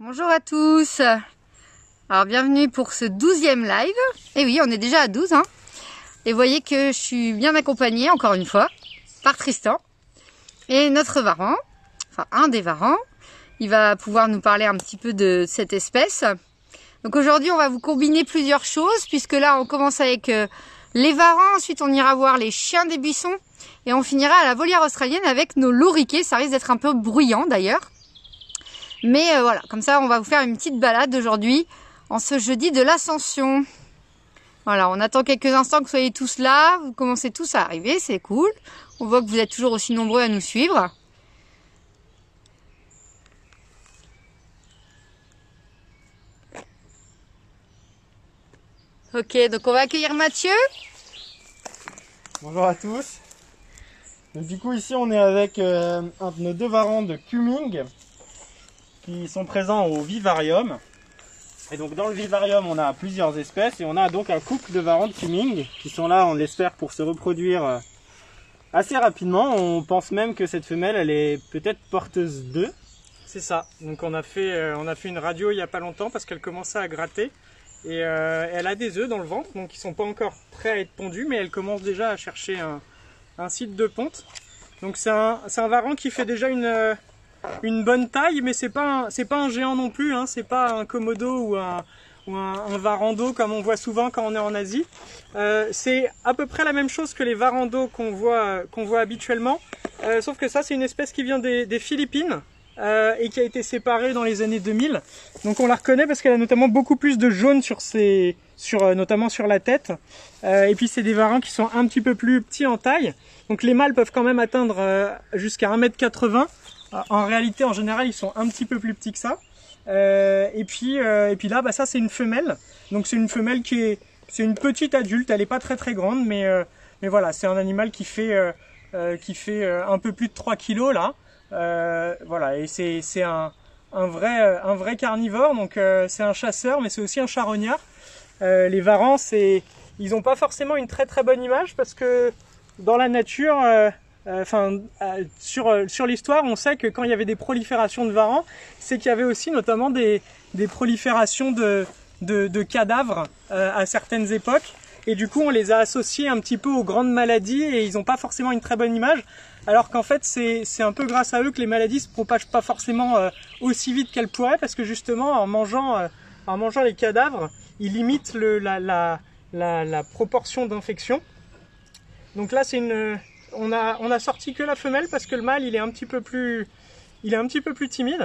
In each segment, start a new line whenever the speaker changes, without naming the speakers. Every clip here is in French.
Bonjour à tous. Alors bienvenue pour ce 12e live. Et oui, on est déjà à 12 hein. Et vous voyez que je suis bien accompagnée encore une fois par Tristan et notre varan, enfin un des varans. Il va pouvoir nous parler un petit peu de cette espèce. Donc aujourd'hui on va vous combiner plusieurs choses puisque là on commence avec les varans, ensuite on ira voir les chiens des buissons et on finira à la volière australienne avec nos loriquets. Ça risque d'être un peu bruyant d'ailleurs. Mais voilà, comme ça on va vous faire une petite balade aujourd'hui en ce jeudi de l'Ascension. Voilà, on attend quelques instants que vous soyez tous là, vous commencez tous à arriver, c'est cool. On voit que vous êtes toujours aussi nombreux à nous suivre. Ok, donc on va accueillir Mathieu.
Bonjour à tous. Donc, du coup ici on est avec un de nos deux varans de Kuming qui sont présents au vivarium. Et donc dans le vivarium on a plusieurs espèces et on a donc un couple de varans de Kuming qui sont là, on l'espère, pour se reproduire assez rapidement. On pense même que cette femelle elle est peut-être porteuse d'œufs.
C'est ça, donc on a fait une radio il n'y a pas longtemps parce qu'elle commençait à gratter et elle a des œufs dans le ventre, donc ils sont pas encore prêts à être pondus, mais elle commence déjà à chercher un site de ponte. Donc c'est un varan qui fait déjà une bonne taille, mais c'est pas un géant non plus, hein. C'est pas un Komodo ou un varando comme on voit souvent quand on est en Asie. C'est à peu près la même chose que les varandos qu'on voit habituellement, sauf que ça c'est une espèce qui vient des Philippines. Et qui a été séparée dans les années 2000. Donc on la reconnaît parce qu'elle a notamment beaucoup plus de jaune notamment sur la tête. Et puis c'est des varans qui sont un petit peu plus petits en taille. Donc les mâles peuvent quand même atteindre jusqu'à 1,80 m. En réalité, en général, ils sont un petit peu plus petits que ça. Et puis là, bah, ça c'est une femelle. Donc c'est une femelle c'est une petite adulte. Elle n'est pas très très grande, mais voilà, c'est un animal qui fait un peu plus de 3 kg là. Voilà, et c'est un vrai carnivore, donc c'est un chasseur, mais c'est aussi un charognard. Les varans, ils n'ont pas forcément une très très bonne image parce que dans la nature, sur l'histoire, on sait que quand il y avait des proliférations de varans, c'est qu'il y avait aussi notamment des proliférations de cadavres à certaines époques. Et du coup, on les a associés un petit peu aux grandes maladies et ils n'ont pas forcément une très bonne image. Alors qu'en fait, c'est un peu grâce à eux que les maladies se propagent pas forcément aussi vite qu'elles pourraient, parce que justement, en mangeant les cadavres, ils limitent la proportion d'infection. Donc là, on a sorti que la femelle parce que le mâle, il est un petit peu plus timide.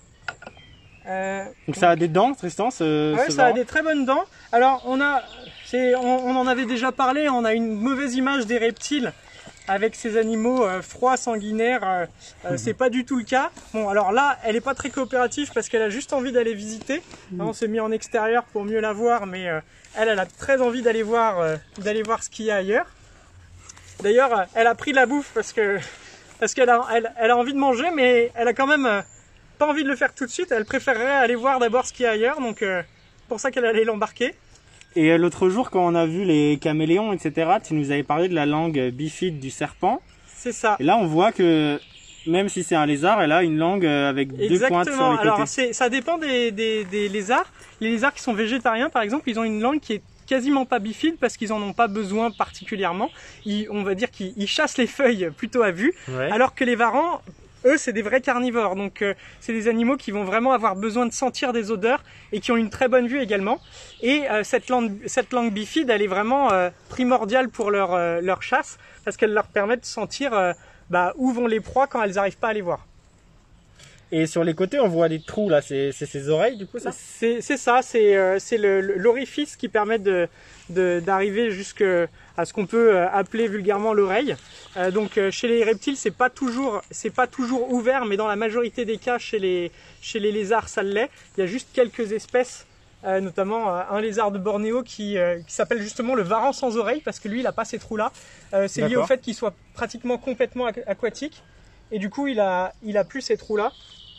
Donc ça a des dents, Tristan,
ouais, ça a des très bonnes dents. Alors on en avait déjà parlé, on a une mauvaise image des reptiles avec ces animaux froids, sanguinaires. C'est pas du tout le cas. Bon, alors là, elle est pas très coopérative parce qu'elle a juste envie d'aller visiter. Là, on s'est mis en extérieur pour mieux la voir, mais elle a très envie d'aller voir ce qu'il y a ailleurs. D'ailleurs, elle a pris de la bouffe parce qu'elle a envie de manger, mais elle a quand même pas envie de le faire tout de suite. Elle préférerait aller voir d'abord ce qu'il y a ailleurs, donc pour ça qu'elle allait l'embarquer.
Et l'autre jour, quand on a vu les caméléons, etc., tu nous avais parlé de la langue bifide du serpent.
C'est ça.
Et là, on voit que même si c'est un lézard, elle a une langue avec deux pointes sur les côtés.
Alors, ça dépend des lézards. Les lézards qui sont végétariens, par exemple, ils ont une langue qui est quasiment pas bifide parce qu'ils en ont pas besoin particulièrement. On va dire qu'ils chassent les feuilles plutôt à vue, ouais. Alors que les varans, eux, c'est des vrais carnivores, donc c'est des animaux qui vont vraiment avoir besoin de sentir des odeurs et qui ont une très bonne vue également. Et cette langue bifide, elle est vraiment primordiale pour leur chasse parce qu'elle leur permet de sentir où vont les proies quand elles n'arrivent pas à les voir.
Et sur les côtés, on voit des trous là, c'est ses oreilles du coup ça ?
C'est ça, c'est l'orifice qui permet d'arriver jusqu'à ce qu'on peut appeler vulgairement l'oreille. Donc chez les reptiles, c'est pas toujours ouvert, mais dans la majorité des cas, chez les lézards, ça l'est. Il y a juste quelques espèces, notamment un lézard de Bornéo qui s'appelle justement le varan sans oreille, parce que lui, il a pas ces trous-là. C'est lié au fait qu'il soit pratiquement complètement aquatique, et du coup, il a plus ces trous-là.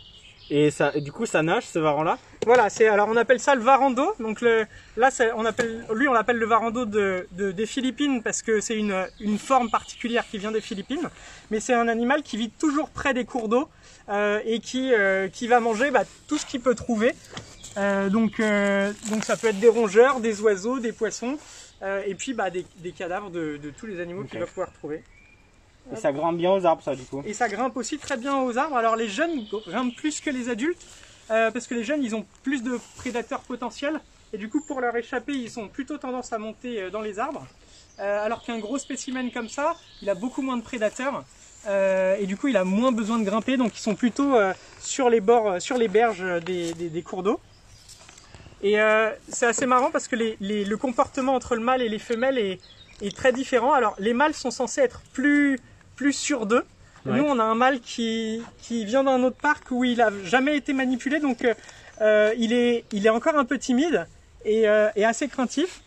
Et ça, du coup, ça nage ce varan-là?
Voilà, alors on appelle ça le varando. Donc là, on l'appelle le varando des Philippines parce que c'est une forme particulière qui vient des Philippines. Mais c'est un animal qui vit toujours près des cours d'eau et qui va manger tout ce qu'il peut trouver. Donc ça peut être des rongeurs, des oiseaux, des poissons et puis des cadavres de tous les animaux qu'il va pouvoir trouver.
Et ça grimpe bien aux arbres, ça, du coup.
Et ça grimpe aussi très bien aux arbres. Alors les jeunes grimpent plus que les adultes, parce que les jeunes, ils ont plus de prédateurs potentiels. Et du coup, pour leur échapper, ils ont plutôt tendance à monter dans les arbres. Alors qu'un gros spécimen comme ça, il a beaucoup moins de prédateurs. Et du coup, il a moins besoin de grimper. Donc ils sont plutôt sur les bords, sur les berges des cours d'eau. Et c'est assez marrant parce que le comportement entre le mâle et les femelles est très différent. Alors les mâles sont censés être plus sûrs d'eux. Ouais. Nous, on a un mâle qui vient d'un autre parc où il a jamais été manipulé, donc il est encore un peu timide et assez craintif.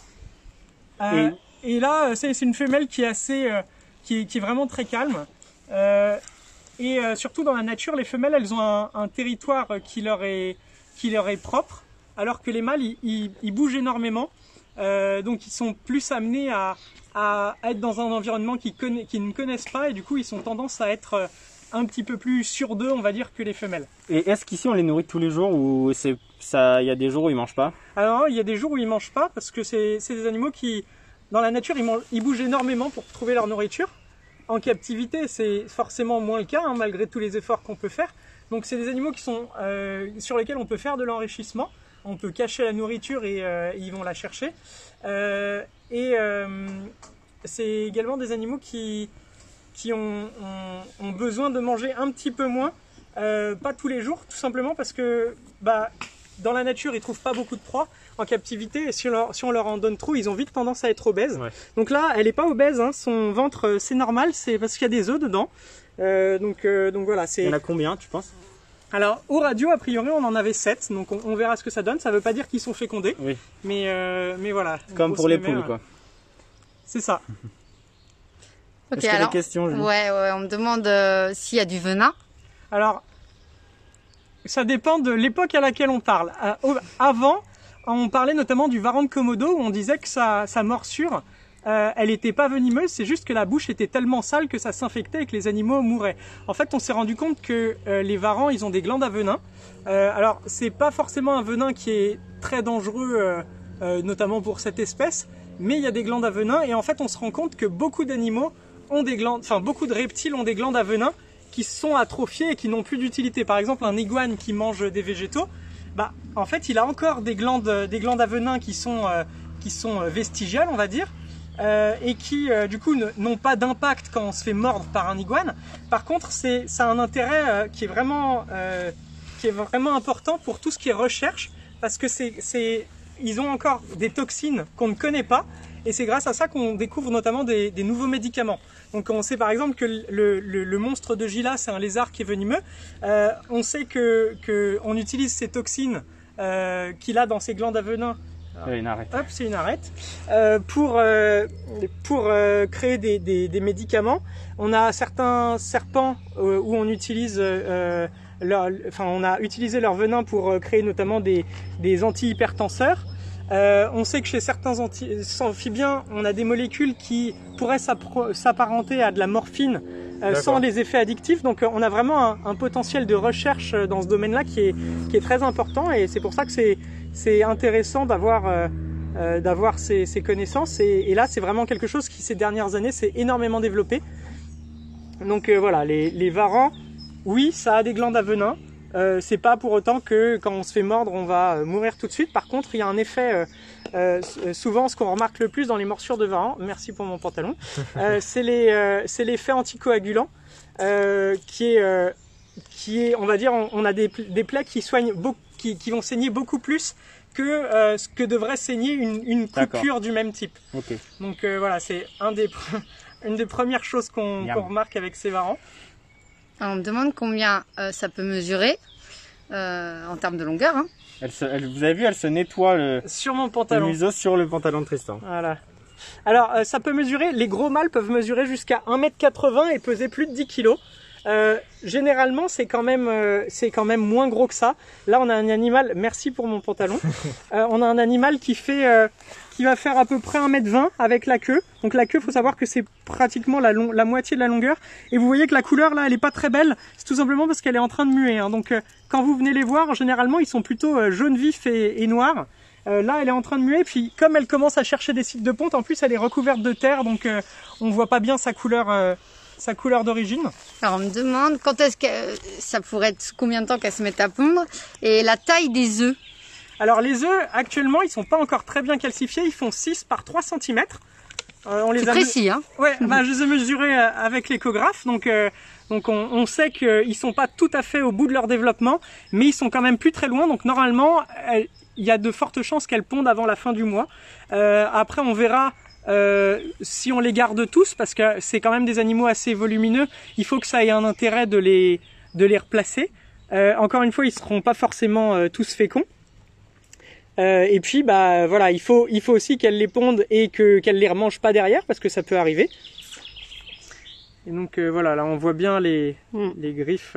Et là, c'est une femelle qui est assez, qui est vraiment très calme. Et surtout dans la nature, les femelles, elles ont un territoire qui leur est propre, alors que les mâles, ils bougent énormément. Donc ils sont plus amenés à être dans un environnement qu'ils ne connaissent pas et du coup ils ont tendance à être un petit peu plus sûrs d'eux, on va dire, que les femelles.
Et est-ce qu'ici on les nourrit tous les jours ou il y a des jours où ils mangent pas?
Alors il y a des jours où ils mangent pas parce que c'est des animaux qui, dans la nature, ils bougent énormément pour trouver leur nourriture. En captivité, c'est forcément moins le cas, hein, malgré tous les efforts qu'on peut faire. Donc c'est des animaux qui sont sur lesquels on peut faire de l'enrichissement. On peut cacher la nourriture et ils vont la chercher. C'est également des animaux qui ont besoin de manger un petit peu moins, pas tous les jours, tout simplement parce que dans la nature, ils ne trouvent pas beaucoup de proies. En captivité, et si on leur en donne trop, ils ont vite tendance à être obèses. Ouais. Donc là, elle n'est pas obèse, hein, son ventre, c'est normal, c'est parce qu'il y a des œufs dedans. Donc voilà.
Il y en a combien, tu penses?
Alors, au radio, a priori, on en avait 7, donc on verra ce que ça donne. Ça ne veut pas dire qu'ils sont fécondés, oui. Mais voilà.
Comme pour les poules, quoi.
C'est ça.
Ok, alors, des questions, ouais, on me demande s'il y a du venin.
Alors, ça dépend de l'époque à laquelle on parle. Avant, on parlait notamment du varan de Komodo, où on disait que sa morsure, elle n'était pas venimeuse, c'est juste que la bouche était tellement sale que ça s'infectait et que les animaux mouraient. En fait, on s'est rendu compte que les varans, ils ont des glandes à venin. Alors, c'est pas forcément un venin qui est très dangereux, notamment pour cette espèce, mais il y a des glandes à venin et en fait, on se rend compte que beaucoup d'animaux ont des glandes, enfin beaucoup de reptiles ont des glandes à venin qui sont atrophiées et qui n'ont plus d'utilité. Par exemple, un iguane qui mange des végétaux, en fait, il a encore des glandes à venin qui sont vestigiales, on va dire. Et qui du coup n'ont pas d'impact quand on se fait mordre par un iguane. Par contre, ça a un intérêt qui est vraiment important pour tout ce qui est recherche, parce que ils ont encore des toxines qu'on ne connaît pas, et c'est grâce à ça qu'on découvre notamment des nouveaux médicaments. Donc on sait par exemple que le monstre de Gila, c'est un lézard qui est venimeux. On sait qu'on utilise ces toxines qu'il a dans ses glandes à venin.
Une arête.
Hop, c'est une arête. Pour créer des médicaments. On a certains serpents où on utilise on a utilisé leur venin pour créer notamment des antihypertenseurs. On sait que chez certains amphibiens, on a des molécules qui pourraient s'apparenter à de la morphine sans les effets addictifs. Donc on a vraiment un potentiel de recherche dans ce domaine-là qui est très important, et c'est pour ça que c'est intéressant d'avoir ces connaissances, et là c'est vraiment quelque chose qui ces dernières années s'est énormément développé. Donc voilà, les varans, oui, ça a des glandes à venin, c'est pas pour autant que quand on se fait mordre on va mourir tout de suite. Par contre, il y a un effet, souvent ce qu'on remarque le plus dans les morsures de varans, merci pour mon pantalon, c'est l'effet anticoagulant qui est, on va dire, on a des plaies qui soignent beaucoup, qui vont saigner beaucoup plus que ce que devrait saigner une coupure du même type. Okay. Donc voilà, c'est une des premières choses qu'on remarque avec ces varans.
Alors, on me demande combien ça peut mesurer en termes de longueur. Hein.
Vous avez vu, elle se nettoie
sur mon pantalon.
Le museau sur le pantalon de Tristan.
Voilà. Alors ça peut mesurer, les gros mâles peuvent mesurer jusqu'à 1,80 m et peser plus de 10 kg. Généralement, c'est quand même moins gros que ça. Là, on a un animal. Merci pour mon pantalon. On a un animal qui va faire à peu près 1,20 m avec la queue. Donc la queue, faut savoir que c'est pratiquement la moitié de la longueur. Et vous voyez que la couleur là, elle est pas très belle. C'est tout simplement parce qu'elle est en train de muer. Hein. Donc quand vous venez les voir, généralement, ils sont plutôt jaune vif et noirs. Là, elle est en train de muer. Puis comme elle commence à chercher des sites de ponte, en plus, elle est recouverte de terre, donc on voit pas bien sa couleur d'origine.
Alors on me demande quand est-ce que ça pourrait être combien de temps qu'elle se mette à pondre et la taille des œufs.
Alors les œufs actuellement ils sont pas encore très bien calcifiés, ils font 6 par 3 cm.
C'est précis hein.
Ouais, bah, je les ai mesurés avec l'échographe, donc on sait qu'ils sont pas tout à fait au bout de leur développement, mais ils sont quand même plus très loin, donc normalement il y a de fortes chances qu'elles pondent avant la fin du mois. Après on verra si on les garde tous, parce que c'est quand même des animaux assez volumineux, il faut que ça ait un intérêt de les replacer. Encore une fois, ils seront pas forcément tous féconds. Et puis bah voilà, il faut aussi qu'elles les pondent et qu'elles les remangent pas derrière, parce que ça peut arriver. Et donc voilà, là on voit bien les griffes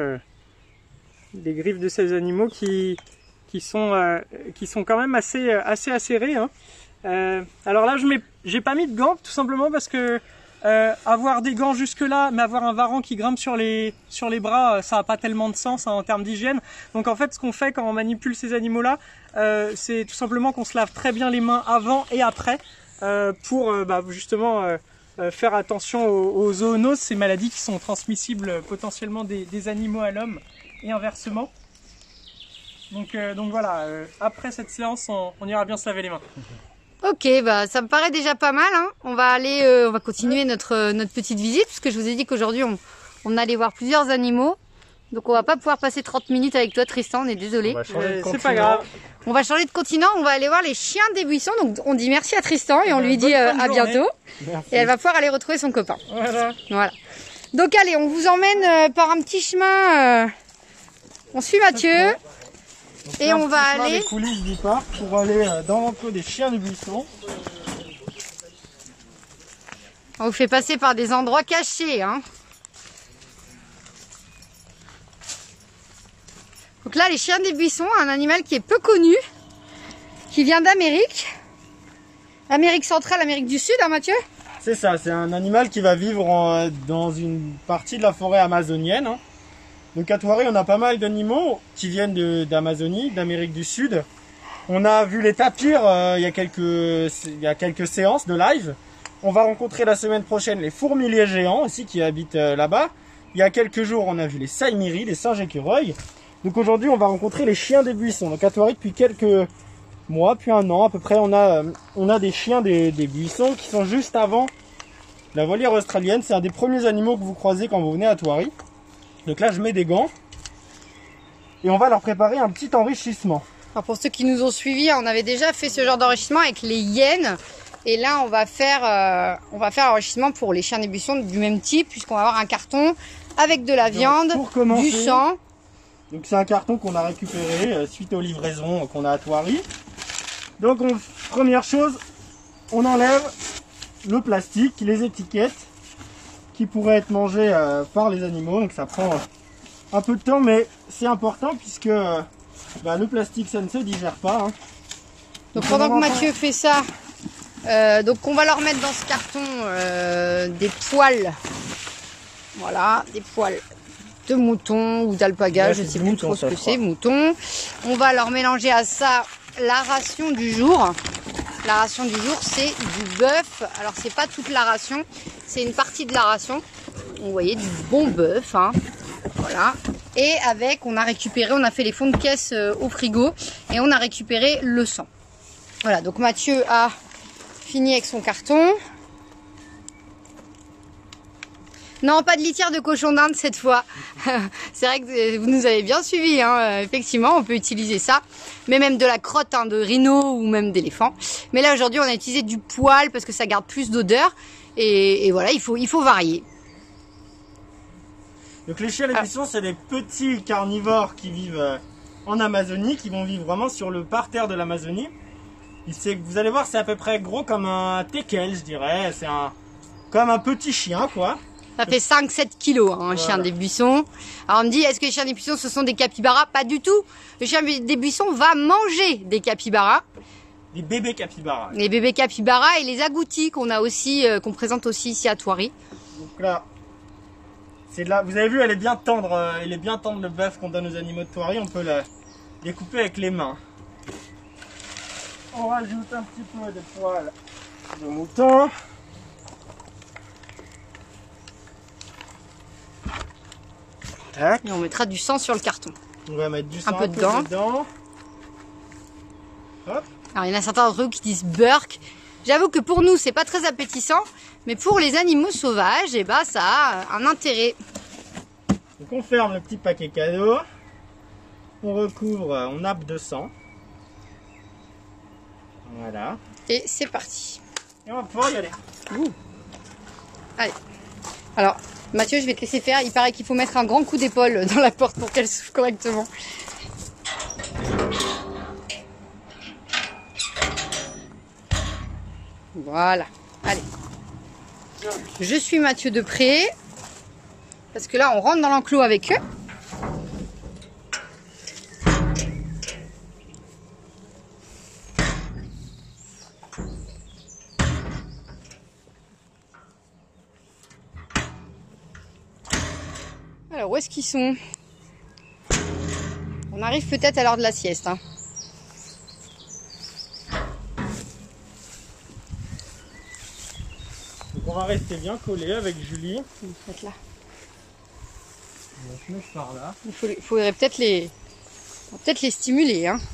de ces animaux qui sont quand même assez acérés. Hein. Alors là, j'ai pas mis de gants, tout simplement parce que avoir des gants jusque là, mais avoir un varan qui grimpe sur les bras, ça a pas tellement de sens hein, en termes d'hygiène. Donc en fait, ce qu'on fait quand on manipule ces animaux-là, c'est tout simplement qu'on se lave très bien les mains avant et après pour justement faire attention aux zoonoses, ces maladies qui sont transmissibles potentiellement des animaux à l'homme et inversement. Donc voilà, après cette séance, on ira bien se laver les mains.
Ok, bah ça me paraît déjà pas mal. Hein. On va continuer notre petite visite, puisque je vous ai dit qu'aujourd'hui on allait voir plusieurs animaux. Donc on va pas pouvoir passer 30 minutes avec toi, Tristan. On est désolé.
C'est pas grave.
On va changer de continent. On va aller voir les chiens des buissons. Donc on dit merci à Tristan et on lui dit à bientôt. Merci. Et elle va pouvoir aller retrouver son copain. Voilà. Donc allez, on vous emmène par un petit chemin. On suit Mathieu.
Donc,
et on va aller
les coulisses du parc pour aller dans l'enclos des chiens du buisson.
On vous fait passer par des endroits cachés. Hein. Donc là, les chiens des buissons, un animal qui est peu connu, qui vient d'Amérique. Amérique centrale, Amérique du Sud, hein Mathieu?
C'est ça, c'est un animal qui va vivre dans une partie de la forêt amazonienne. Hein. Donc à Thoiry, on a pas mal d'animaux qui viennent d'Amazonie, d'Amérique du Sud. On a vu les tapirs il y a quelques séances de live. On va rencontrer la semaine prochaine les fourmiliers géants aussi qui habitent là-bas. Il y a quelques jours, on a vu les saïmiris, les singes écureuils. Donc aujourd'hui, on va rencontrer les chiens des buissons. Donc à Thoiry, depuis quelques mois, depuis un an à peu près, on a des chiens des buissons qui sont juste avant la volière australienne. C'est un des premiers animaux que vous croisez quand vous venez à Thoiry. Donc là, je mets des gants et on va leur préparer un petit enrichissement.
Alors pour ceux qui nous ont suivis, on avait déjà fait ce genre d'enrichissement avec les hyènes. Et là, on va faire l'enrichissement pour les chiens des buissons du même type, puisqu'on va avoir un carton avec de la viande, du sang.
Donc c'est un carton qu'on a récupéré suite aux livraisons qu'on a à Thoiry. Donc première chose, on enlève le plastique, les étiquettes qui pourraient être mangées par les animaux. Donc ça prend un peu de temps, mais c'est important puisque le plastique ça ne se digère pas. Hein.
Donc pendant que Mathieu fait ça, donc on va leur mettre dans ce carton des poils. Voilà, des poils de mouton ou d'alpaga, je ne sais plus trop ce que c'est, mouton. On va leur mélanger à ça la ration du jour. La ration du jour, c'est du bœuf. Alors, c'est pas toute la ration, c'est une partie de la ration. Vous voyez, du bon bœuf. Hein. Voilà. Et avec, on a fait les fonds de caisse au frigo et on a récupéré le sang. Voilà, donc Mathieu a fini avec son carton. Non, pas de litière de cochon d'Inde cette fois. C'est vrai que vous nous avez bien suivis, hein. Effectivement, on peut utiliser ça. Mais même de la crotte de rhino ou même d'éléphant. Mais là, aujourd'hui, on a utilisé du poil parce que ça garde plus d'odeur. Et voilà, il faut varier.
Donc les chiens des buissons, c'est des petits carnivores qui vivent en Amazonie, qui vont vivre vraiment sur le parterre de l'Amazonie. Vous allez voir, c'est à peu près gros comme un teckel, je dirais. C'est comme un petit chien, quoi.
Ça fait 5-7 kilos, hein, un chien des buissons. Alors on me dit, est-ce que les chiens des buissons, ce sont des capybaras? Pas du tout. Le chien des buissons va manger des capybaras.
Des bébés capybaras.
Les bébés capybaras et les agoutis qu'on a aussi, qu'on présente aussi ici à Thoiry.
Donc là, c'est là. Vous avez vu, elle est bien tendre. Il est bien tendre le bœuf qu'on donne aux animaux de Thoiry. On peut les couper avec les mains. On rajoute un petit peu de poils de mouton. Tac.
Et on mettra du sang sur le carton.
On va mettre du sang
Un peu dedans.
Hop.
Alors il y en a certains d'entre vous qui disent burk. J'avoue que pour nous c'est pas très appétissant, mais pour les animaux sauvages, eh ben, ça a un intérêt.
Donc on ferme le petit paquet cadeau. On recouvre, on nappe de sang. Voilà.
Et c'est parti.
Et on va pouvoir y aller.
Ouh. Allez. Alors, Mathieu, je vais te laisser faire. Il paraît qu'il faut mettre un grand coup d'épaule dans la porte pour qu'elle s'ouvre correctement. Voilà. Allez. Je suis Mathieu de près. Parce que là, on rentre dans l'enclos avec eux. Alors, où est-ce qu'ils sont? On arrive peut-être à l'heure de la sieste. Hein.
Donc on va rester bien collé avec Julie.
On va se mettre là.
On va se mettre par là.
Il faudrait peut-être les stimuler. Hein.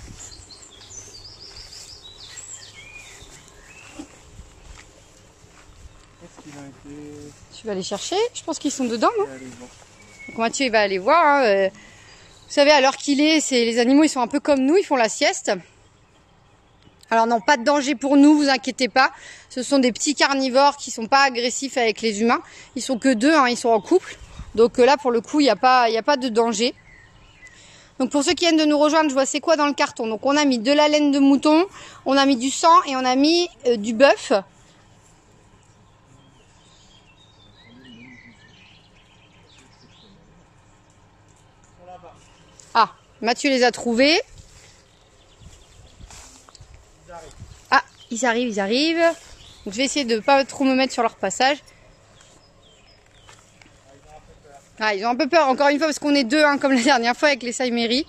Est-ce qu'il a été...
Tu vas les chercher? Je pense qu'ils sont dedans, non?
Allez, bon.
Donc Mathieu il va aller voir. Hein. Vous savez, à l'heure qu'il est, les animaux ils sont un peu comme nous, ils font la sieste. Alors non, pas de danger pour nous, vous inquiétez pas. Ce sont des petits carnivores qui sont pas agressifs avec les humains. Ils sont que deux, hein, ils sont en couple. Donc là pour le coup, il n'y a pas de danger. Donc pour ceux qui viennent de nous rejoindre, je vois c'est quoi dans le carton. Donc on a mis de la laine de mouton, on a mis du sang et on a mis du bœuf. Ah, Mathieu les a trouvés. Ah, ils arrivent. Donc je vais essayer de ne pas trop me mettre sur leur passage. Ah, ils ont un peu peur, encore une fois, parce qu'on est deux, hein, comme la dernière fois avec les Saïméry.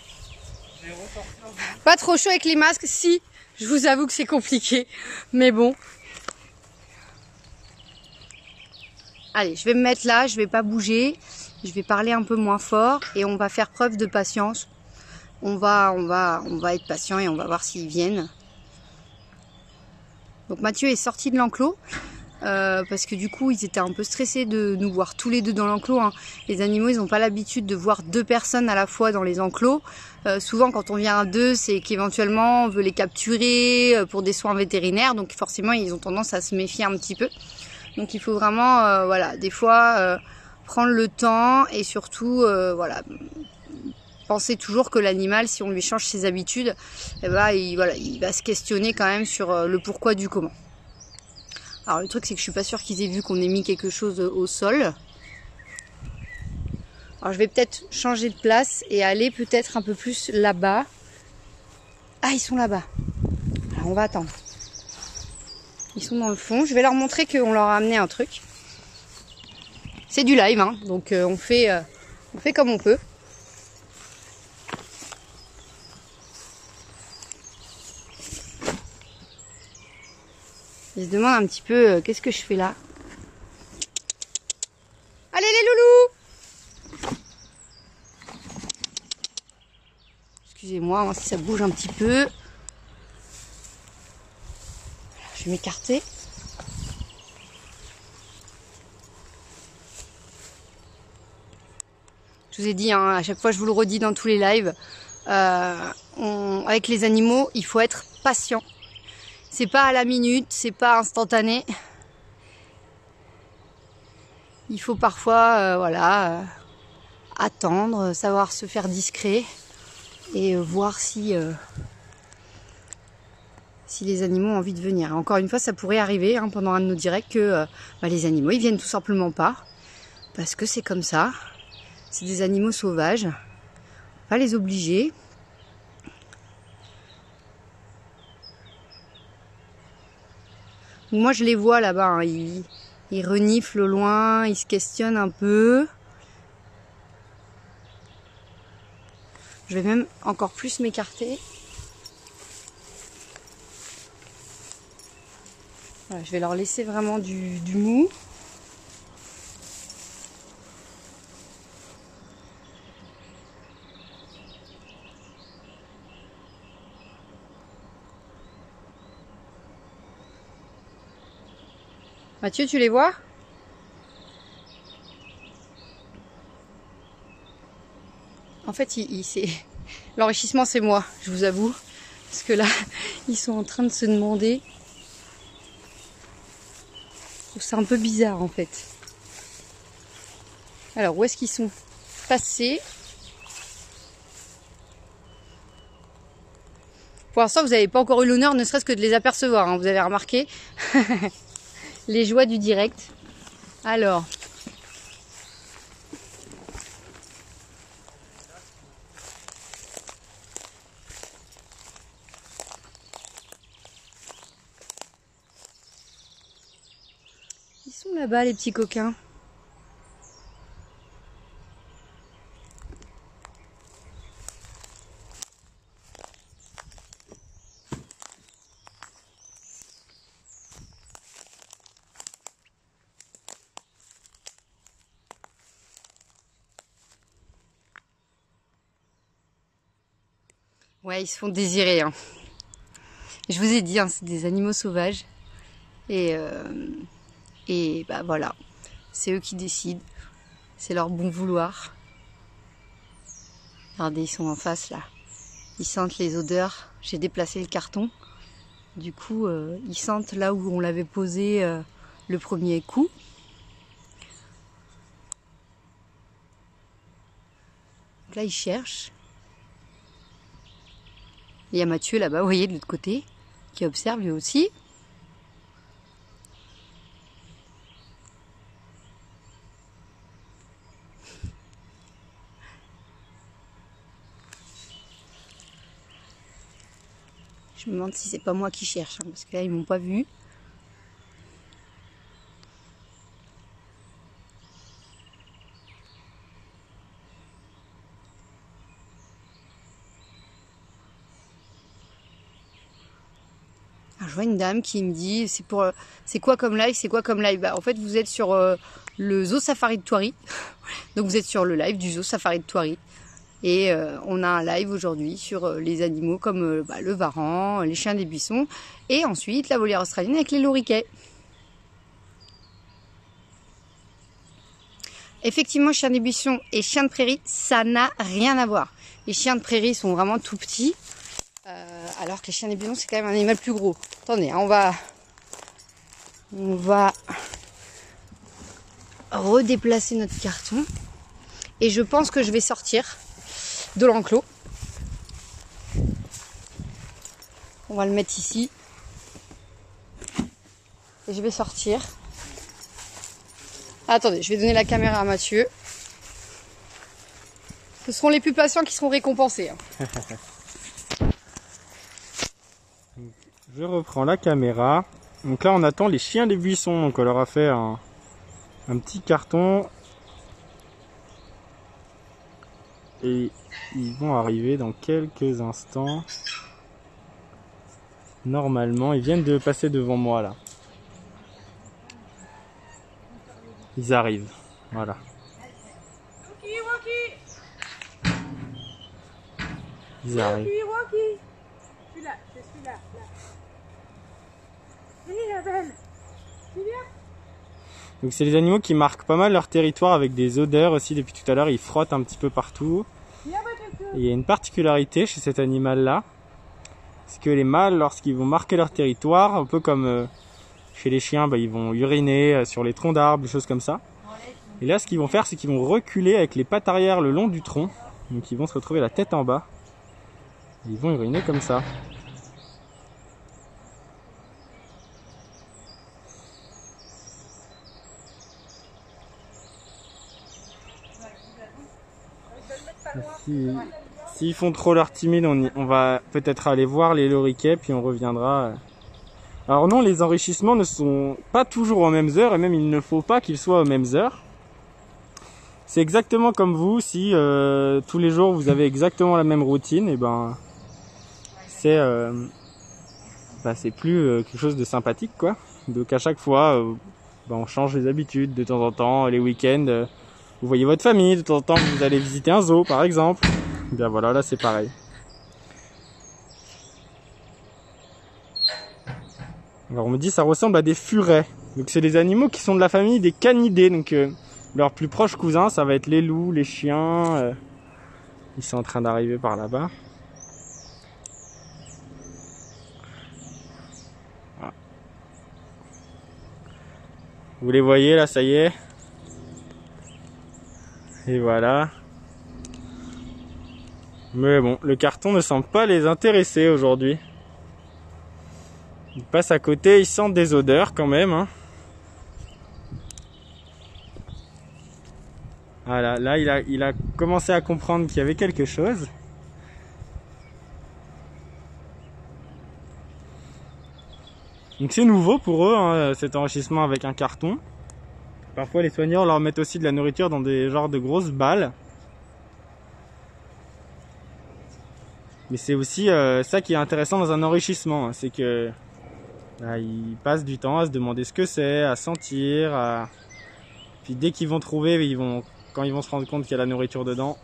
Pas trop chaud avec les masques, si, je vous avoue que c'est compliqué. Mais bon. Allez, je vais me mettre là, je vais pas bouger. Je vais parler un peu moins fort et on va faire preuve de patience. On va être patient et on va voir s'ils viennent. Donc Mathieu est sorti de l'enclos parce que du coup ils étaient un peu stressés de nous voir tous les deux dans l'enclos. Hein. Les animaux ils n'ont pas l'habitude de voir deux personnes à la fois dans les enclos. Souvent quand on vient à deux c'est qu'éventuellement on veut les capturer pour des soins vétérinaires. Donc forcément ils ont tendance à se méfier un petit peu. Donc il faut vraiment voilà, des fois prendre le temps et surtout voilà, penser toujours que l'animal, si on lui change ses habitudes, eh ben, il va se questionner quand même sur le pourquoi du comment. Alors le truc c'est que je suis pas sûre qu'ils aient vu qu'on ait mis quelque chose au sol. Alors je vais peut-être changer de place et aller peut-être un peu plus là-bas. Ah, ils sont là-bas. Alors on va attendre. Ils sont dans le fond. Je vais leur montrer qu'on leur a amené un truc. C'est du live, hein, donc on fait comme on peut. Ils se demandent un petit peu qu'est-ce que je fais là. Allez les loulous! Excusez-moi hein, si ça bouge un petit peu. Je vais m'écarter. Je vous ai dit, hein, à chaque fois je vous le redis dans tous les lives, avec les animaux, il faut être patient. C'est pas à la minute, c'est pas instantané. Il faut parfois, voilà, attendre, savoir se faire discret et voir si les animaux ont envie de venir. Encore une fois, ça pourrait arriver hein, pendant un de nos directs que les animaux ils viennent tout simplement pas. Parce que c'est comme ça. C'est des animaux sauvages. Pas les obliger. Moi je les vois là-bas, hein. Ils reniflent au loin, ils se questionnent un peu. Je vais même encore plus m'écarter. Voilà, je vais leur laisser vraiment du mou. Mathieu, tu les vois? En fait, l'enrichissement, c'est moi, je vous avoue. Parce que là, ils sont en train de se demander. Je trouve ça un peu bizarre, en fait. Alors, où est-ce qu'ils sont passés? Pour l'instant, vous n'avez pas encore eu l'honneur, ne serait-ce que de les apercevoir, hein, vous avez remarqué. Les joies du direct. Alors. Ils sont là-bas, les petits coquins. Ouais, ils se font désirer. Hein. Je vous ai dit, hein, c'est des animaux sauvages. Et bah voilà, c'est eux qui décident. C'est leur bon vouloir. Regardez, ils sont en face là. Ils sentent les odeurs. J'ai déplacé le carton. Du coup, ils sentent là où on l'avait posé le premier coup. Donc là, ils cherchent. Il y a Mathieu là-bas, vous voyez, de l'autre côté, qui observe lui aussi. Je me demande si c'est pas moi qui cherche, hein, parce que là, ils m'ont pas vu. Alors, je vois une dame qui me dit, c'est quoi comme live, c'est quoi comme live? Bah, en fait, vous êtes sur le Zoo Safari de Thoiry. Donc, vous êtes sur le live du Zoo Safari de Thoiry. Et on a un live aujourd'hui sur les animaux comme le varan, les chiens des buissons. Et ensuite, la volière australienne avec les loriquets. Effectivement, chiens des buissons et chiens de prairie, ça n'a rien à voir. Les chiens de prairie sont vraiment tout petits. Alors que les chiens des buissons, c'est quand même un animal plus gros. Attendez, hein, on va redéplacer notre carton. Et je pense que je vais sortir de l'enclos. On va le mettre ici. Et je vais sortir. Attendez, je vais donner la caméra à Mathieu. Ce seront les plus patients qui seront récompensés. Hein.
Je reprends la caméra. Donc là, on attend les chiens des buissons. Donc on leur a fait un petit carton. Et ils vont arriver dans quelques instants. Normalement, ils viennent de passer devant moi là. Ils arrivent. Voilà. Ils arrivent. Donc c'est les animaux qui marquent pas mal leur territoire avec des odeurs aussi. Depuis tout à l'heure, ils frottent un petit peu partout. Et il y a une particularité chez cet animal-là. C'est que les mâles, lorsqu'ils vont marquer leur territoire, un peu comme chez les chiens, ils vont uriner sur les troncs d'arbres, des choses comme ça. Et là, ce qu'ils vont faire, c'est qu'ils vont reculer avec les pattes arrière le long du tronc. Donc ils vont se retrouver la tête en bas. Et ils vont uriner comme ça. S'ils font trop leur timide, on va peut-être aller voir les loriquets, puis on reviendra. Alors non, les enrichissements ne sont pas toujours aux mêmes heures, et même il ne faut pas qu'ils soient aux mêmes heures. C'est exactement comme vous, si tous les jours vous avez exactement la même routine, et ben c'est plus quelque chose de sympathique, quoi. Donc à chaque fois, on change les habitudes de temps en temps. Les week-ends, vous voyez votre famille, de temps en temps vous allez visiter un zoo par exemple. Et bien voilà, là c'est pareil. Alors on me dit ça ressemble à des furets. Donc c'est des animaux qui sont de la famille des canidés. Donc leurs plus proches cousins, ça va être les loups, les chiens. Ils sont en train d'arriver par là-bas. Voilà. Vous les voyez là, ça y est. Et voilà. Mais bon, le carton ne semble pas les intéresser aujourd'hui. Ils passent à côté, ils sentent des odeurs quand même, hein. Voilà, là il a commencé à comprendre qu'il y avait quelque chose. Donc c'est nouveau pour eux, hein, cet enrichissement avec un carton. Parfois les soigneurs leur mettent aussi de la nourriture dans des genres de grosses balles. Mais c'est aussi ça qui est intéressant dans un enrichissement, hein, c'est que ils passent du temps à se demander ce que c'est, à sentir, puis dès qu'ils vont trouver, quand ils vont se rendre compte qu'il y a la nourriture dedans.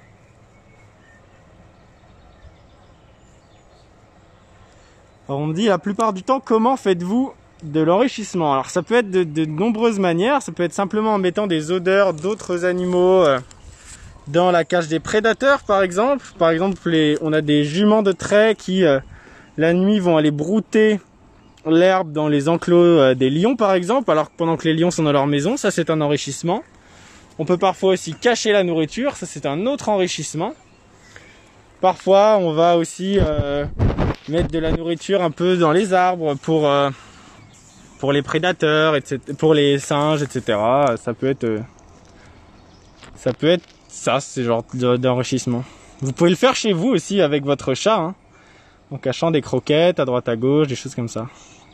Alors on me dit la plupart du temps, comment faites-vous de l'enrichissement? Alors ça peut être de nombreuses manières, ça peut être simplement en mettant des odeurs d'autres animaux dans la cage des prédateurs par exemple. Par exemple, on a des juments de trait qui la nuit vont aller brouter l'herbe dans les enclos des lions par exemple, alors que pendant que les lions sont dans leur maison, ça c'est un enrichissement. On peut parfois aussi cacher la nourriture, ça c'est un autre enrichissement. Parfois on va aussi mettre de la nourriture un peu dans les arbres pour les prédateurs, etc., pour les singes, etc. Ça peut être ça, c'est genre d'enrichissement. Vous pouvez le faire chez vous aussi avec votre chat, hein, en cachant des croquettes à droite à gauche, des choses comme ça.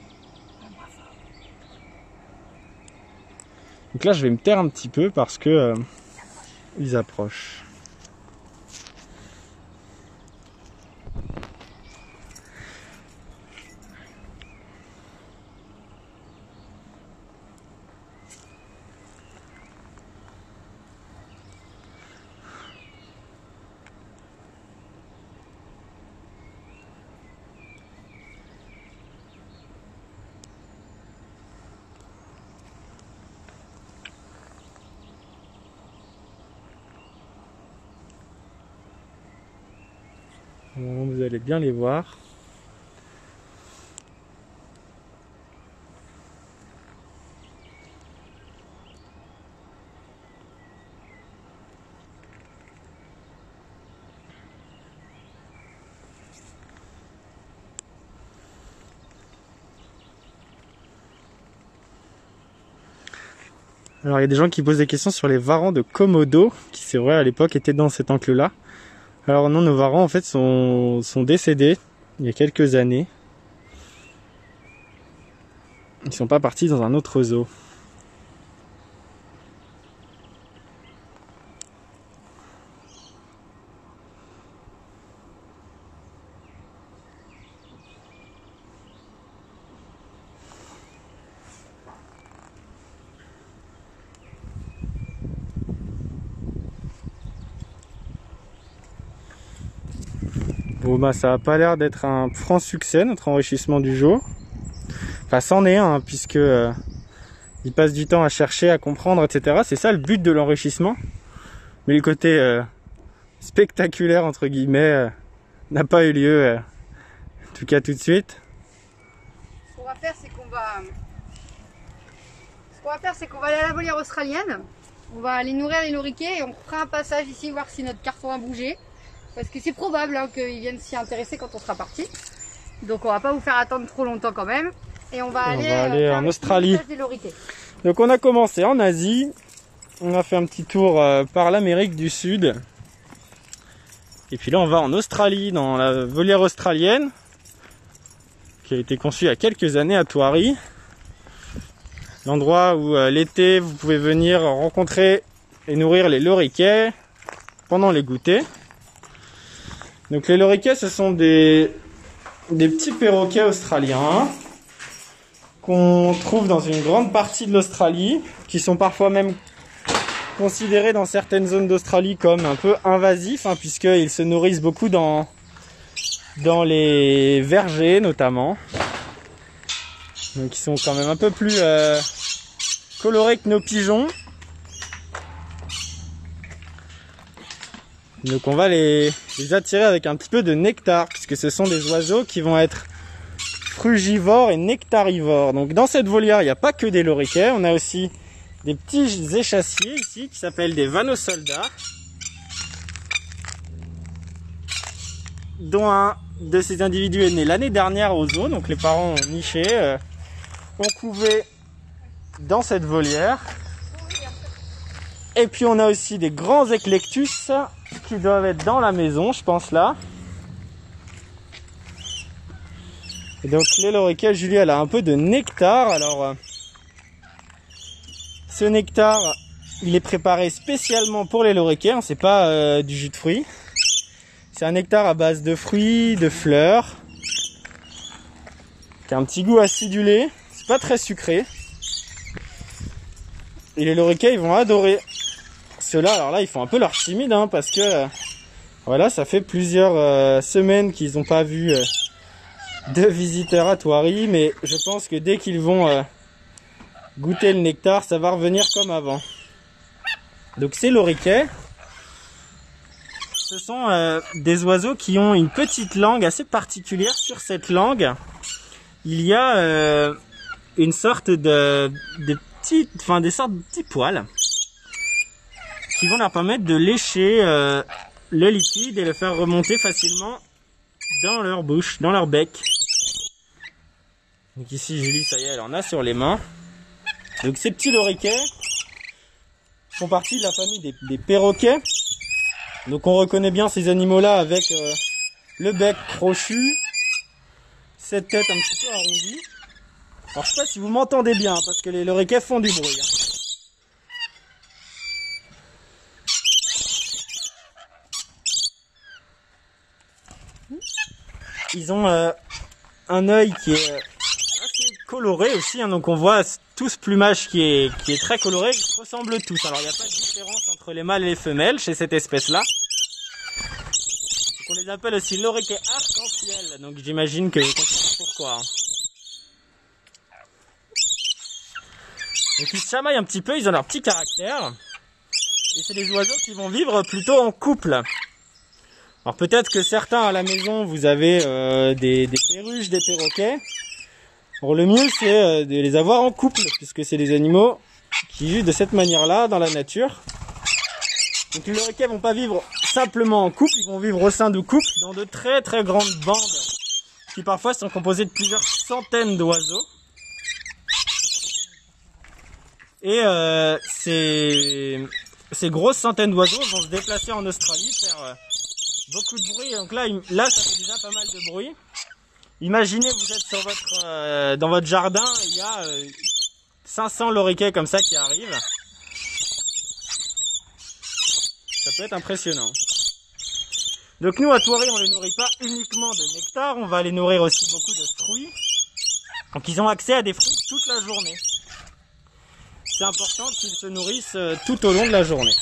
Donc là je vais me taire un petit peu parce que ils approchent. Vous allez bien les voir. Alors il y a des gens qui posent des questions sur les varans de Komodo, qui c'est vrai à l'époque étaient dans cet enclos-là. Alors non, nos varans en fait sont décédés il y a quelques années. Ils sont pas partis dans un autre zoo. Bon bah ça a pas l'air d'être un franc succès notre enrichissement du jour. Enfin c'en est un, puisque il passe du temps à chercher, à comprendre, etc. C'est ça le but de l'enrichissement. Mais le côté spectaculaire entre guillemets n'a pas eu lieu, en tout cas tout de suite.
Ce qu'on va faire c'est qu'on va aller à la volière australienne. On va aller nourrir les loriquets et on fera un passage ici voir si notre carton a bougé. Parce que c'est probable hein, qu'ils viennent s'y intéresser quand on sera parti. Donc on va pas vous faire attendre trop longtemps quand même. Et on va aller
en Australie.
Des loriquets.
Donc on a commencé en Asie. On a fait un petit tour par l'Amérique du Sud. Et puis là on va en Australie, dans la volière australienne, qui a été conçue il y a quelques années à Thoiry. L'endroit où l'été vous pouvez venir rencontrer et nourrir les loriquets pendant les goûters. Donc les loriquets, ce sont des petits perroquets australiens qu'on trouve dans une grande partie de l'Australie, qui sont parfois même considérés dans certaines zones d'Australie comme un peu invasifs, puisqu'ils se nourrissent beaucoup dans les vergers notamment. Donc ils sont quand même un peu plus colorés que nos pigeons. Donc on va les attirer avec un petit peu de nectar, puisque ce sont des oiseaux qui vont être frugivores et nectarivores. Donc dans cette volière, il n'y a pas que des loriquets, on a aussi des petits échassiers ici qui s'appellent des vanneaux-soldats, dont un de ces individus est né l'année dernière au zoo. Donc les parents ont niché, ont couvé dans cette volière. Et puis on a aussi des grands éclectus qui doivent être dans la maison, je pense là. Et donc les loriquets, Julie, elle a un peu de nectar. Alors ce nectar, il est préparé spécialement pour les loriquets, c'est pas du jus de fruits. C'est un nectar à base de fruits, de fleurs, qui a un petit goût acidulé, c'est pas très sucré. Et les loriquets, ils vont adorer ceux-là. Alors là, ils font un peu leur timide, parce que voilà, ça fait plusieurs semaines qu'ils n'ont pas vu de visiteurs à Thoiry, mais je pense que dès qu'ils vont goûter le nectar, ça va revenir comme avant. Donc ces loriquets, ce sont des oiseaux qui ont une petite langue assez particulière. Sur cette langue, il y a une sorte des sortes de petits poils qui vont leur permettre de lécher le liquide et le faire remonter facilement dans leur bouche, dans leur bec. Donc ici Julie, ça y est, elle en a sur les mains. Donc ces petits loriquets font partie de la famille des perroquets. Donc on reconnaît bien ces animaux-là avec le bec crochu, cette tête un petit peu arrondie. Alors je sais pas si vous m'entendez bien, parce que les loriquets font du bruit. Ils ont un œil qui est assez coloré aussi, donc on voit tout ce plumage qui est très coloré, ils se ressemblent tous. Alors il n'y a pas de différence entre les mâles et les femelles chez cette espèce-là. Donc on les appelle aussi loriquets arc-en-ciel, donc j'imagine que vous comprenez pourquoi. Donc ils se chamaillent un petit peu, ils ont leur petit caractère. Et c'est des oiseaux qui vont vivre plutôt en couple. Alors peut-être que certains à la maison, vous avez des perruches, des perroquets. Alors le mieux c'est de les avoir en couple, puisque c'est des animaux qui vivent de cette manière-là dans la nature. Donc les loriquets vont pas vivre simplement en couple, ils vont vivre au sein de couples dans de très très grandes bandes, qui parfois sont composées de plusieurs centaines d'oiseaux. Et ces grosses centaines d'oiseaux vont se déplacer en Australie, faire beaucoup de bruit. Donc là ça fait déjà pas mal de bruit. Imaginez, vous êtes sur dans votre jardin, il y a 500 loriquets comme ça qui arrivent. Ça peut être impressionnant. Donc nous à Thoiry, on les nourrit pas uniquement de nectar, on va les nourrir aussi beaucoup de fruits. Donc ils ont accès à des fruits toute la journée. C'est important qu'ils se nourrissent tout au long de la journée.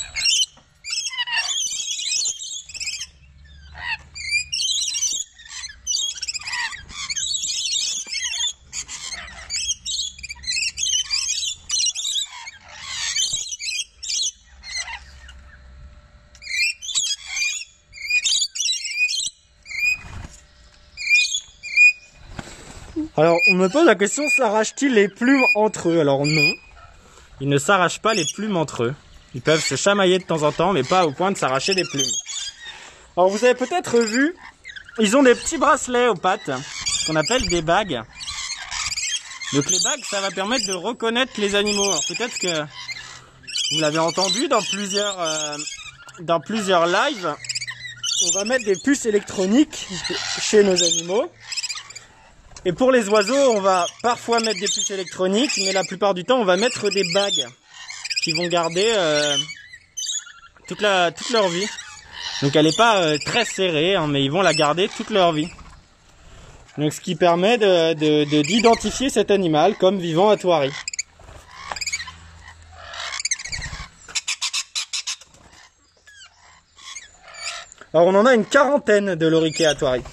Alors on me pose la question, s'arrachent-ils les plumes entre eux? Alors non. Ils ne s'arrachent pas les plumes entre eux. Ils peuvent se chamailler de temps en temps, mais pas au point de s'arracher des plumes. Alors vous avez peut-être vu, ils ont des petits bracelets aux pattes, qu'on appelle des bagues. Donc les bagues, ça va permettre de reconnaître les animaux. Alors peut-être que vous l'avez entendu dans plusieurs lives. on va mettre des puces électroniques chez nos animaux. Et pour les oiseaux, on va parfois mettre des puces électroniques, mais la plupart du temps, on va mettre des bagues qui vont garder toute leur vie. Donc elle n'est pas très serrée, hein, mais ils vont la garder toute leur vie. Donc ce qui permet d'identifier cet animal comme vivant à Thoiry. Alors on en a une quarantaine de loriquets à Thoiry.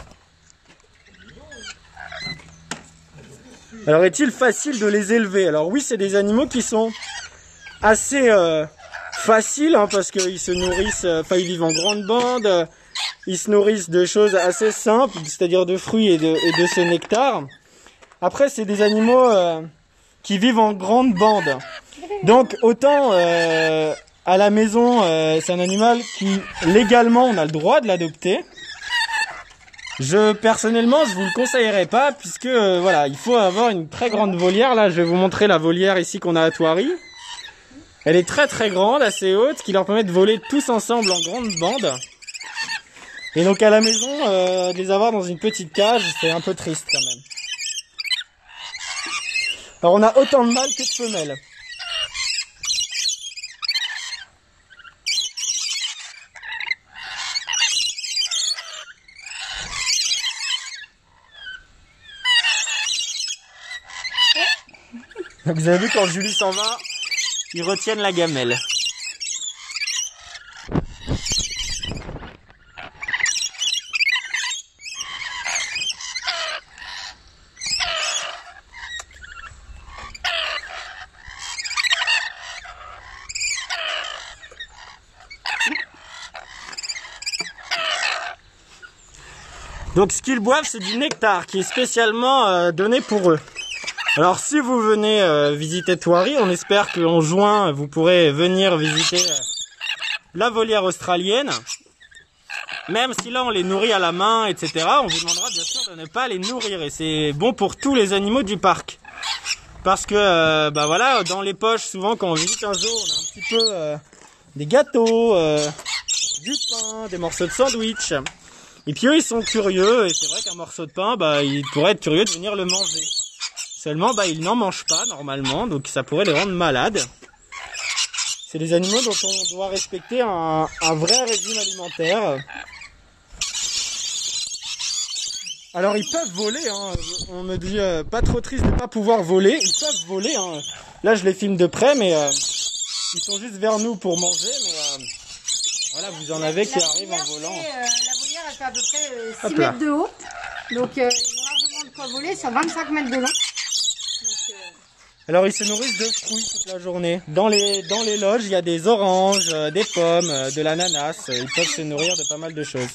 Alors est-il facile de les élever? Alors oui, c'est des animaux qui sont assez faciles, hein, parce qu'ils se nourrissent, ils vivent en grande bande, ils se nourrissent de choses assez simples, c'est-à-dire de fruits et de ce nectar. Après, c'est des animaux qui vivent en grande bande. Donc autant à la maison, c'est un animal qui légalement on a le droit de l'adopter. Personnellement, je vous le conseillerais pas, puisque voilà, il faut avoir une très grande volière. Là, je vais vous montrer la volière ici qu'on a à Thoiry. Elle est très très grande, assez haute, ce qui leur permet de voler tous ensemble en grande bande. Et donc à la maison, de les avoir dans une petite cage, c'est un peu triste quand même. Alors on a autant de mâles que de femelles. Donc vous avez vu, quand Julie s'en va, ils retiennent la gamelle. Donc ce qu'ils boivent, c'est du nectar qui est spécialement donné pour eux. Alors si vous venez visiter Thoiry, on espère qu'en juin vous pourrez venir visiter la volière australienne. Même si là on les nourrit à la main, etc. On vous demandera bien sûr de ne pas les nourrir, et c'est bon pour tous les animaux du parc. Parce que voilà, dans les poches, souvent quand on visite un zoo, on a un petit peu des gâteaux, du pain, des morceaux de sandwich. Et puis eux ils sont curieux, et c'est vrai qu'un morceau de pain, ils pourraient être curieux de venir le manger. Seulement, ils n'en mangent pas normalement, donc ça pourrait les rendre malades. C'est des animaux dont on doit respecter un vrai régime alimentaire. Alors ils peuvent voler, hein. On me dit pas trop triste de ne pas pouvoir voler. Ils peuvent voler, hein. Là je les filme de près, mais ils sont juste vers nous pour manger. Mais voilà, vous en avez qui arrivent en volant.
La volière elle fait à peu près 6 mètres de haut, donc ils ont largement de quoi voler sur 25 mètres de long.
Alors ils se nourrissent de fruits toute la journée. Dans les loges, il y a des oranges, des pommes, de l'ananas. Ils peuvent se nourrir de pas mal de choses.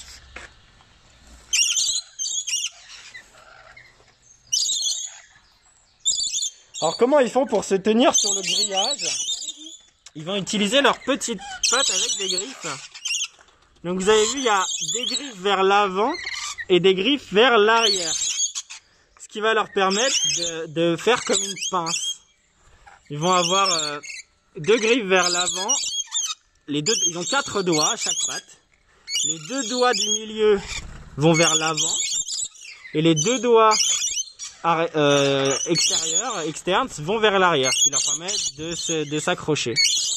Alors comment ils font pour se tenir sur le grillage? Ils vont utiliser leurs petites pattes avec des griffes. Donc vous avez vu, il y a des griffes vers l'avant et des griffes vers l'arrière. Ce qui va leur permettre de faire comme une pince. Ils vont avoir 2 griffes vers l'avant. Ils ont 4 doigts à chaque patte. Les 2 doigts du milieu vont vers l'avant. Et les 2 doigts externes vont vers l'arrière, ce qui leur permet de s'accrocher.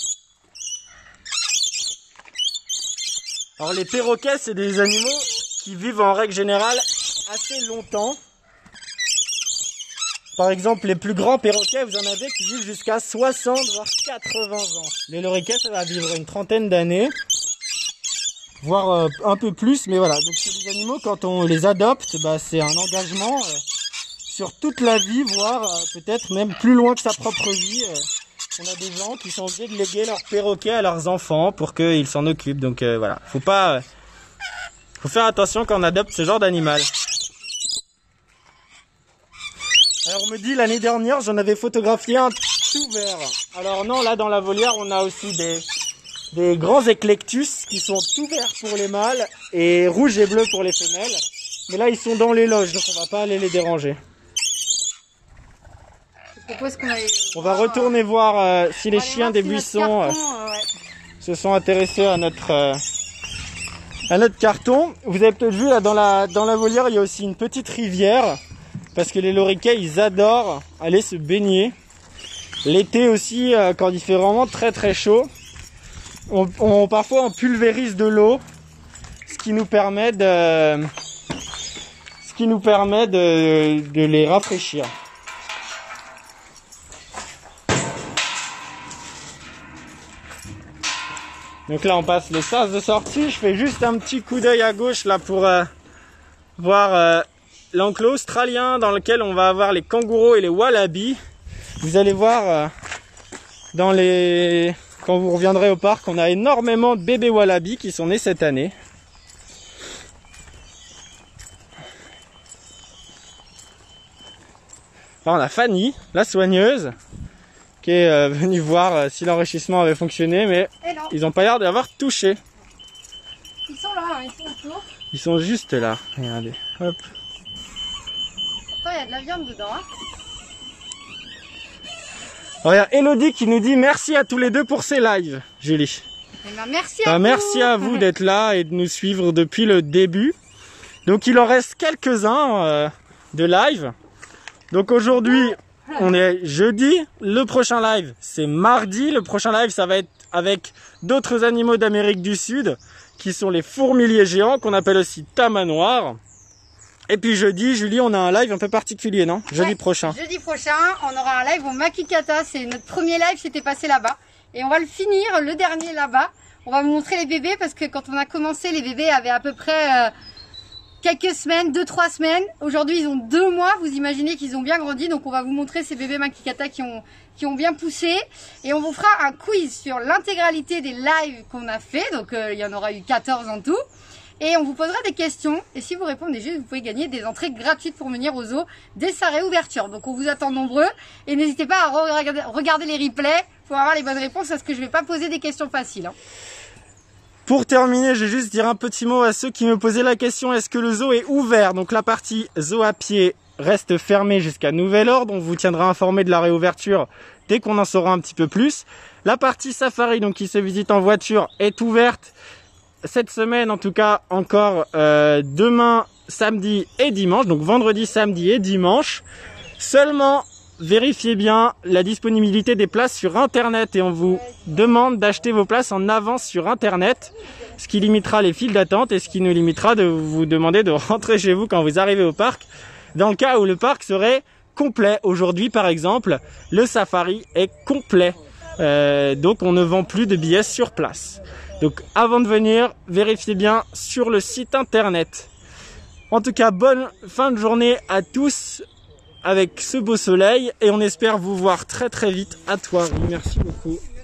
Alors les perroquets, c'est des animaux qui vivent en règle générale assez longtemps. Par exemple, les plus grands perroquets, vous en avez qui vivent jusqu'à 60 voire 80 ans. Les loriquets, ça va vivre une trentaine d'années, voire un peu plus, mais voilà. Donc c'est des animaux, quand on les adopte, c'est un engagement sur toute la vie, voire peut-être même plus loin que sa propre vie. On a des gens qui sont obligés de léguer leurs perroquets à leurs enfants pour qu'ils s'en occupent. Donc voilà, faut faire attention quand on adopte ce genre d'animal. Alors on me dit, l'année dernière j'en avais photographié un tout vert. Alors non, là dans la volière on a aussi des grands éclectus qui sont tout verts pour les mâles et rouges et bleus pour les femelles. Mais là ils sont dans les loges, donc on va pas aller les déranger. On va retourner voir si les chiens des buissons se sont intéressés à à notre carton. Vous avez peut-être vu là dans la volière, il y a aussi une petite rivière parce que les loriquets ils adorent aller se baigner. L'été aussi, quand il fait vraiment très très chaud, parfois on pulvérise de l'eau, ce qui nous permet de les rafraîchir. Donc là on passe le sas de sortie, je fais juste un petit coup d'œil à gauche là pour voir l'enclos australien dans lequel on va avoir les kangourous et les wallabies. Vous allez voir quand vous reviendrez au parc, on a énormément de bébés wallabies qui sont nés cette année. Là on a Fanny, la soigneuse, qui est venue voir si l'enrichissement avait fonctionné, mais ils n'ont pas l'air d'avoir touché.
Ils sont là, hein, ils sont autour.
Ils sont juste là, regardez. Hop.
Pourtant, il y a de la viande dedans. Hein.
Regarde, Elodie qui nous dit merci à tous les deux pour ces lives, Julie.
Eh ben, merci à vous.
Merci à vous d'être là et de nous suivre depuis le début. Donc il en reste quelques-uns de live. Donc aujourd'hui, on est jeudi. Le prochain live, c'est mardi. Le prochain live, ça va être avec d'autres animaux d'Amérique du Sud, qui sont les fourmiliers géants, qu'on appelle aussi tamanoirs. Et puis jeudi, Julie, on a un live un peu particulier, non? Jeudi prochain.
Jeudi prochain, on aura un live au Makikata. C'est notre premier live, c'était passé là-bas. Et on va le finir, le dernier là-bas. On va vous montrer les bébés, parce que quand on a commencé, les bébés avaient à peu près quelques semaines, 2-3 semaines. Aujourd'hui, ils ont 2 mois. Vous imaginez qu'ils ont bien grandi. Donc, on va vous montrer ces bébés Makikata qui ont bien poussé. Et on vous fera un quiz sur l'intégralité des lives qu'on a fait. Donc, il y en aura eu 14 en tout. Et on vous posera des questions. Et si vous répondez juste, vous pouvez gagner des entrées gratuites pour venir au zoo dès sa réouverture. Donc, on vous attend nombreux. Et n'hésitez pas à regarder les replays pour avoir les bonnes réponses, parce que je ne vais pas poser des questions faciles. Hein.
Pour terminer, je vais juste dire un petit mot à ceux qui me posaient la question, est-ce que le zoo est ouvert? Donc la partie zoo à pied reste fermée jusqu'à nouvel ordre. On vous tiendra informé de la réouverture dès qu'on en saura un petit peu plus. La partie safari, donc qui se visite en voiture, est ouverte cette semaine, en tout cas encore demain, samedi et dimanche. Donc vendredi, samedi et dimanche. Seulement, vérifiez bien la disponibilité des places sur internet et on vous demande d'acheter vos places en avance sur internet, ce qui limitera les files d'attente et ce qui nous limitera de vous demander de rentrer chez vous quand vous arrivez au parc, dans le cas où le parc serait complet. Aujourd'hui par exemple, le safari est complet, donc on ne vend plus de billets sur place. Donc avant de venir, vérifiez bien sur le site internet. En tout cas, bonne fin de journée à tous avec ce beau soleil et on espère vous voir très très vite à toi. Merci beaucoup.